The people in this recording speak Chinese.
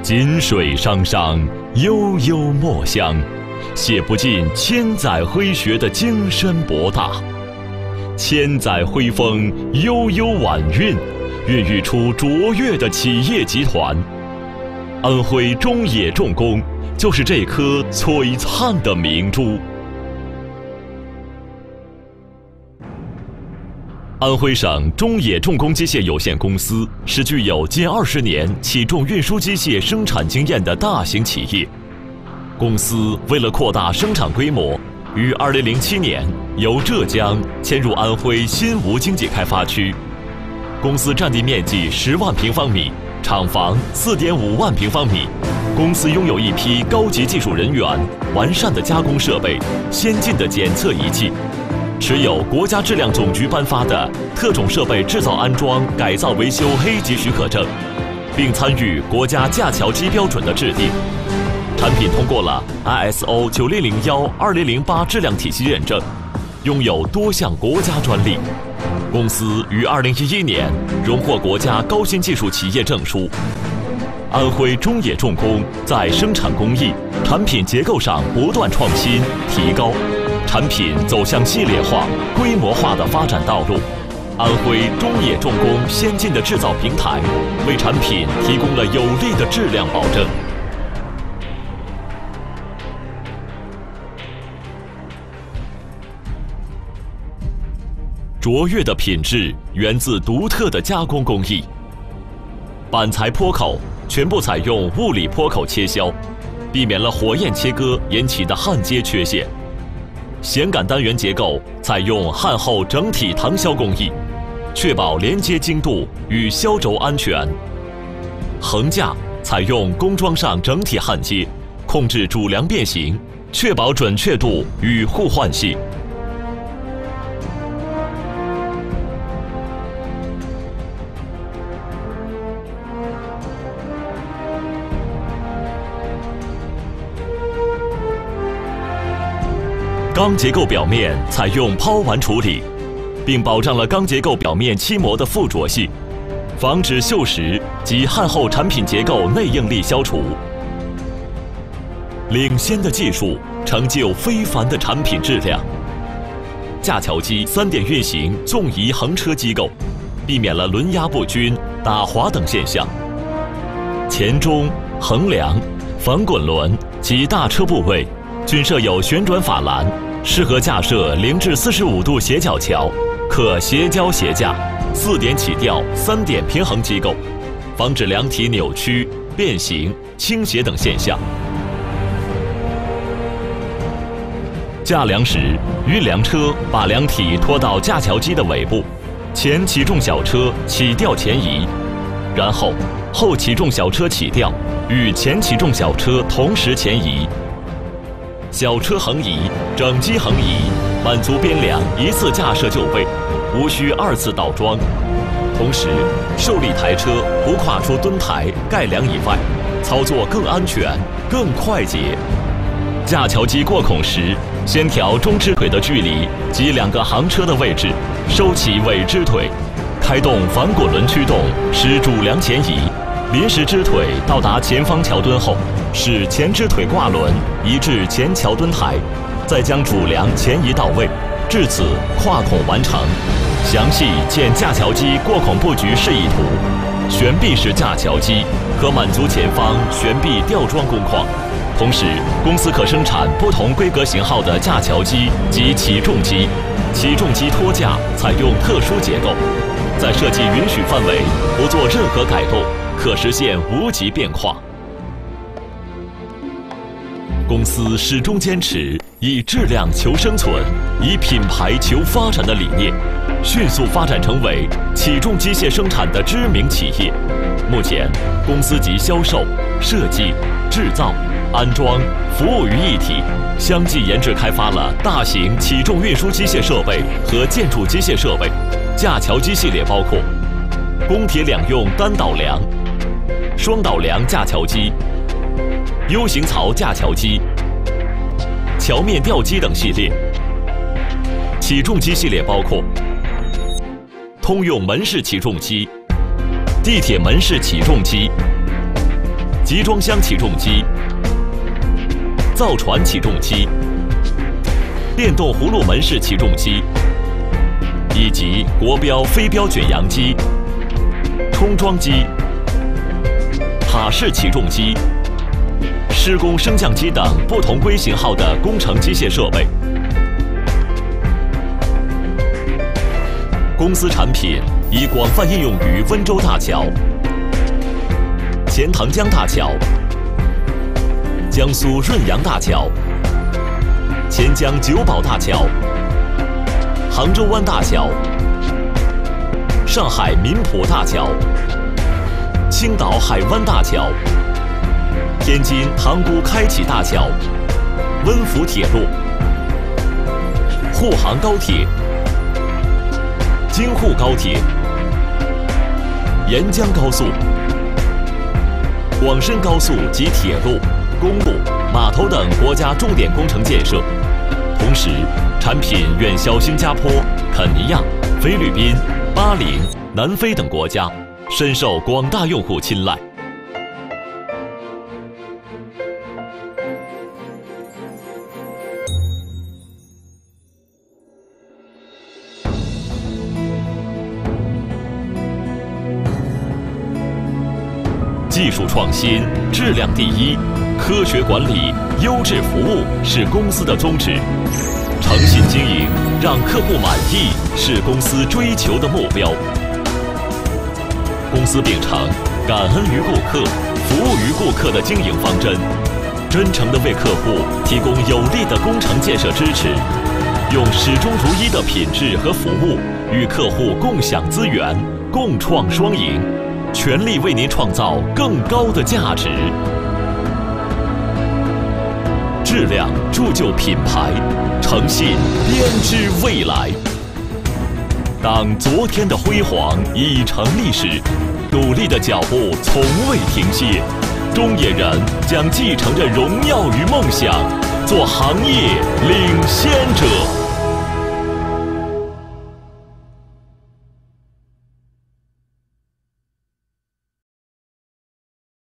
锦水汤汤，悠悠墨香，写不尽千载辉学的精深博大。千载辉风，悠悠晚韵，孕育出卓越的企业集团。安徽中冶重工就是这颗璀璨的明珠。安徽省中冶重工机械有限公司是具有近20年起重运输机械生产经验的大型企业。公司为了扩大生产规模，于2007年由浙江迁入安徽新吴经济开发区。公司占地面积10万平方米，厂房4.5万平方米。公司拥有一批高级技术人员、完善的加工设备、先进的检测仪器。持有国家质量总局颁发的特种设备制造安装改造维修黑级许可证，并参与国家架桥机标准的制定。产品通过了 ISO 9001-2008质量体系认证，拥有多项国家专利。公司于2011年荣获国家高新技术企业证书。安徽中冶重工在生产工艺、产品结构上不断创新提高，产品走向系列化、规模化的发展道路。安徽中冶重工先进的制造平台，为产品提供了有力的质量保证。卓越的品质源自独特的加工工艺。板材坡口全部采用物理坡口切削，避免了火焰切割引起的焊接缺陷。弦杆单元结构采用焊后整体搪削工艺，确保连接精度与削轴安全。横架采用工装上整体焊接，控制主梁变形，确保准确度与互换性。钢结构表面采用抛完处理，并保障了钢结构表面漆膜的附着性，防止锈蚀及焊后产品结构内应力消除。领先的技术成就非凡的产品质量。架桥机3点运行纵移横车机构，避免了轮压不均、打滑等现象。前中、横梁、防滚轮及大车部位均设有旋转法兰，适合架设0至45度斜角桥，可斜交斜架，4点起吊3点平衡机构，防止梁体扭曲、变形、倾斜等现象。架梁时，运梁车把梁体拖到架桥机的尾部，前起重小车起吊前移，然后后起重小车起吊，与前起重小车同时前移。小车横移，整机横移，满足边梁一次架设就位，无需2次倒装。同时，受力台车不跨出墩台、盖梁以外，操作更安全、更快捷。架桥机过孔时，先调中支腿的距离及2个行车的位置，收起尾支腿，开动反滚轮驱动，使主梁前移。临时支腿到达前方桥墩后，使前支腿挂轮移至前桥墩台，再将主梁前移到位，至此跨孔完成。详细见架桥机过孔布局示意图。悬臂式架桥机可满足前方悬臂吊装工况，同时公司可生产不同规格型号的架桥机及起重机。起重机托架采用特殊结构，在设计允许范围不做任何改动，可实现无极变化。公司始终坚持以质量求生存、以品牌求发展的理念，迅速发展成为起重机械生产的知名企业。目前，公司集销售、设计、制造、安装、服务于一体，相继研制开发了大型起重运输机械设备和建筑机械设备。架桥机系列包括工铁两用单导梁、双导梁架桥机、U 型槽架桥机、桥面吊机等系列。起重机系列包括通用门式起重机、地铁门式起重机、 集装箱起重机、造船起重机、电动葫芦门式起重机，以及国标、非标卷扬机、冲装机、塔式起重机、施工升降机等不同规型号的工程机械设备。公司产品已广泛应用于温州大桥、钱塘江大桥、江苏润扬大桥、钱江九堡大桥、杭州湾大桥、上海民浦大桥、青岛海湾大桥、天津塘沽开启大桥、温涪铁路、沪杭高铁、京沪高铁、沿江高速、广深高速及铁路、公路、码头等国家重点工程建设。同时，产品远销新加坡、肯尼亚、菲律宾、巴林、南非等国家，深受广大用户青睐。技术创新，质量第一，科学管理，优质服务是公司的宗旨。诚信经营，让客户满意是公司追求的目标。公司秉承感恩于顾客、服务于顾客的经营方针，真诚地为客户提供有力的工程建设支持，用始终如一的品质和服务与客户共享资源，共创双赢。全力为您创造更高的价值。质量铸就品牌，诚信编织未来。当昨天的辉煌已成历史，努力的脚步从未停歇。中野人将继承着荣耀与梦想，做行业领先者。